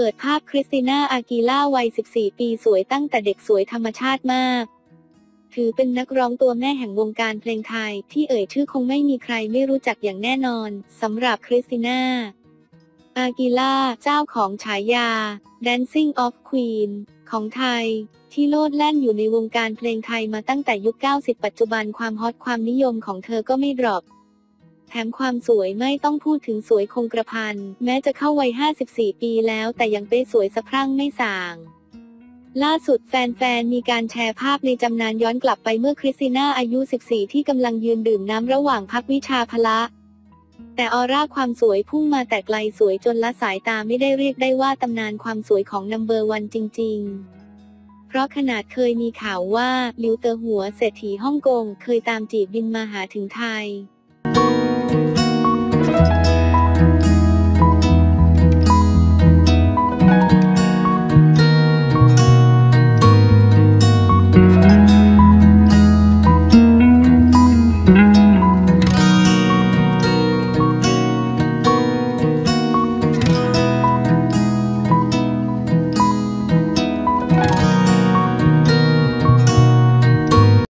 ปิดภาพคริสติน่า อากีล่าวัย 14 ปีสวยตั้งแต่เด็กสวยธรรมชาติมากถือเป็นนักร้องตัวแม่แห่งวงการเพลงไทยที่เอ่ยชื่อคงไม่มีใครไม่รู้จักอย่างแน่นอนสำหรับคริสติน่า อากีล่าเจ้าของฉายา Dancing of Queen ของไทยที่โลดแล่นอยู่ในวงการเพลงไทยมาตั้งแต่ยุค 90 ปัจจุบันความฮอตความนิยมของเธอก็ไม่ดรอปแถมความสวยไม่ต้องพูดถึงสวยคงกระพันแม้จะเข้าวัย 54 ปีแล้วแต่ยังเป๊ะสวยสะพรั่งไม่ส่างล่าสุดแฟนๆมีการแชร์ภาพในตำนานย้อนกลับไปเมื่อคริสติน่าอายุ 14 ที่กำลังยืนดื่มน้ำระหว่างพักวิชาพละแต่ออร่าความสวยพุ่งมาแต่ไกลสวยจนละสายตาไม่ได้เรียกได้ว่าตำนานความสวยของนัมเบอร์วันจริงๆเพราะขนาดเคยมีข่าวว่าหลิวเตอหัวเศรษฐีฮ่องกงเคยตามจีบบินมาหาถึงไทย